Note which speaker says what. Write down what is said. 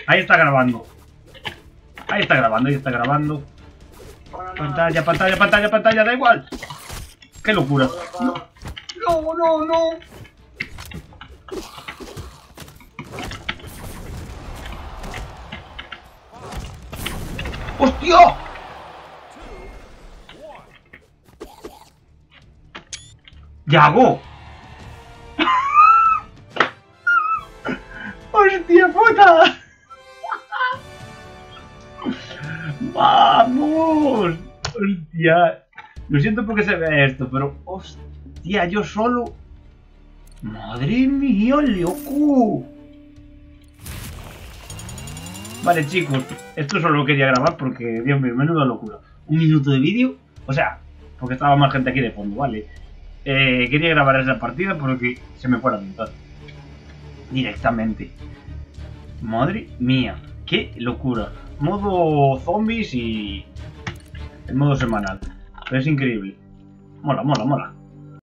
Speaker 1: Ahí está grabando. Ahí está grabando, ahí está grabando. Pantalla, pantalla, pantalla, pantalla, da igual. ¡Qué locura! No, no, no, no. ¡Hostia! ¡Yago! ¡Hostia puta! ¡Vamos! ¡Hostia! Lo siento porque se ve esto, pero... ¡Hostia! Yo solo... ¡Madre mía, loco! Vale, chicos. Esto solo lo quería grabar porque, Dios mío, menuda locura. Un minuto de vídeo. O sea, porque estaba más gente aquí de fondo, ¿vale? Quería grabar esa partida porque se me fuera a pintar. Directamente. Madre mía. ¡Qué locura! Modo zombies y... el modo semanal. Pero es increíble. Mola, mola, mola.